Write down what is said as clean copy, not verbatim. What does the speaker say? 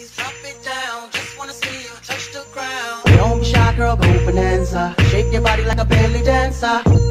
please drop it down. Just wanna see you touch the ground. Don't be shy, girl, go bonanza. Shake your body like a belly dancer.